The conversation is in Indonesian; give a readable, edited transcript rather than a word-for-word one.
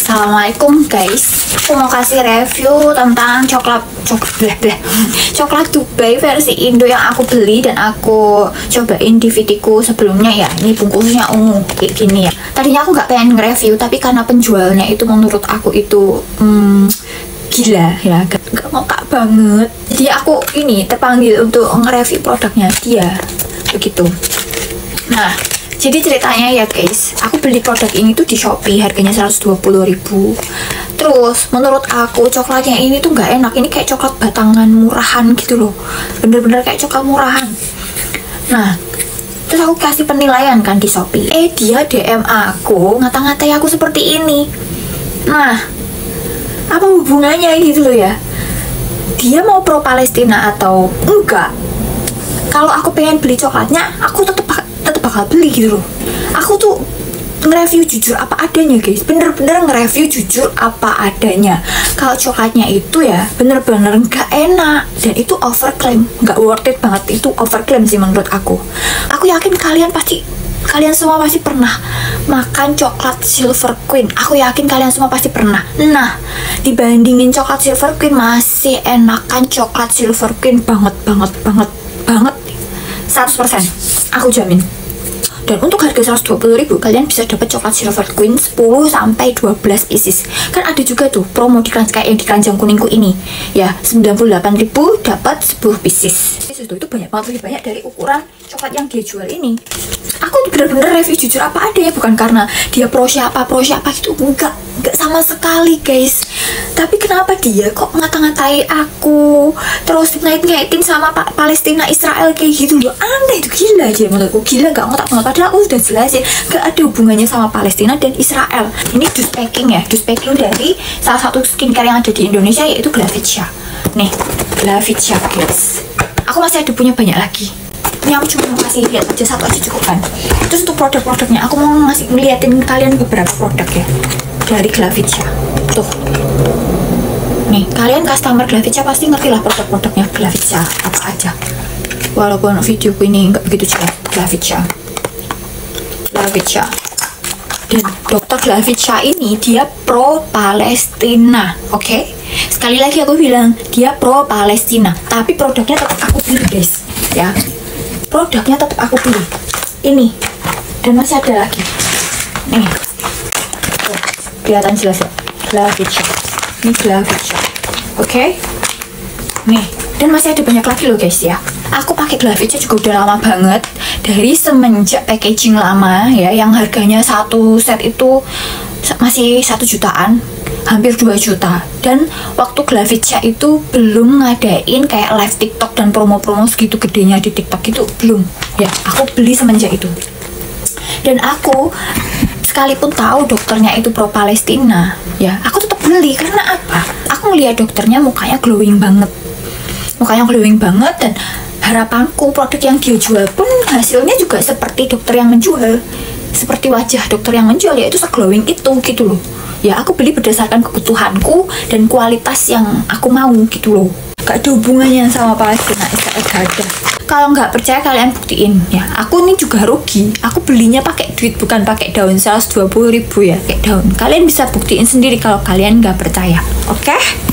Assalamualaikum guys, aku mau kasih review tentang coklat Dubai versi Indo yang aku beli dan aku cobain di videoku sebelumnya ya. Ini bungkusnya ungu kayak gini ya. Tadinya aku nggak pengen nge-review, tapi karena penjualnya itu menurut aku itu gila ya, gak ngokak banget. Jadi aku ini terpanggil untuk nge-review produknya dia begitu. Nah, jadi ceritanya ya guys, aku beli produk ini tuh di Shopee, harganya 120.000. Terus menurut aku coklatnya ini tuh nggak enak, ini kayak coklat batangan murahan gitu loh, bener-bener kayak coklat murahan. Nah, terus aku kasih penilaian kan di Shopee, dia DM aku, ngata-ngatai aku seperti ini. Nah, apa hubungannya gitu loh ya? Dia mau pro Palestina atau enggak? Kalau aku pengen beli coklatnya, aku tetep bakal beli gitu loh. Aku tuh nge-review jujur apa adanya guys, bener-bener nge-review jujur apa adanya. Kalau coklatnya itu ya bener-bener nggak enak dan itu overclaim, nggak worth it banget, itu overclaim sih menurut aku. Aku yakin kalian semua pasti pernah makan coklat Silver Queen. Aku yakin kalian semua pasti pernah. Nah, dibandingin coklat Silver Queen, masih enakan coklat Silver Queen banget 100%, aku jamin. Dan untuk harga 120.000 kalian bisa dapat coklat Silver Queen 10-12 pieces. Kan ada juga tuh promo di kayak yang di keranjang kuningku ini ya, 98.000 dapat 10 pieces. Itu banyak banget, lebih banyak dari ukuran coklat yang dia jual ini. Aku bener-bener review jujur apa adanya, bukan karena dia pro siapa gitu, enggak sama sekali guys. Tapi kenapa dia kok ngata-ngatai aku, terus ngait-ngaitin sama Palestina Israel kayak gitu loh, aneh itu, gila aja menurutku, gila, nggak ngotak-ngotak. Padahal aku sudah jelasin nggak ada hubungannya sama Palestina dan Israel. Ini dus packing ya, dus packing dari salah satu skincare yang ada di Indonesia, yaitu Glavitia. Nih, Glavitia guys, aku masih ada punya banyak lagi. Ini aku cuma mau kasih lihat aja, satu aja cukup kan. Terus untuk produk-produknya aku mau ngeliatin kalian beberapa produk ya dari Glavitia. Tuh, nih kalian customer Glavitia pasti ngerti lah produk-produknya Glavitia apa aja. Walaupun videoku ini nggak begitu jelas. Glavitia. Dan dokter Glavitia ini dia pro Palestina, oke? Sekali lagi aku bilang dia pro Palestina, tapi produknya tetap aku beli guys ya. Produknya tetap aku beli. Ini dan masih ada lagi. Nih, tuh, kelihatan jelas ya, Glavitia. Ini Glavitia, oke? Nih, dan masih ada banyak lagi loh guys ya. Aku pakai Glavitia juga udah lama banget, dari semenjak packaging lama ya, yang harganya satu set itu masih 1 jutaan, hampir 2 juta. Dan waktu Glavitia itu belum ngadain kayak live TikTok dan promo-promo segitu gedenya di TikTok itu, belum ya. Aku beli semenjak itu. Dan aku sekalipun tahu dokternya itu pro Palestina ya, aku tetap beli. Karena apa? Aku ngeliat dokternya mukanya glowing banget, dan harapanku produk yang dia jual pun hasilnya juga seperti dokter yang menjual, seperti wajah dokter yang menjual, yaitu se-glowing itu gitu loh ya. Aku beli berdasarkan kebutuhanku dan kualitas yang aku mau gitu loh, gak ada hubungannya sama Palestina Israel, gak ada. Kalau nggak percaya kalian buktiin ya. Aku ini juga rugi, aku belinya pakai duit bukan pakai daun, 120.000 ya, pakai daun. Kalian bisa buktiin sendiri kalau kalian nggak percaya, oke?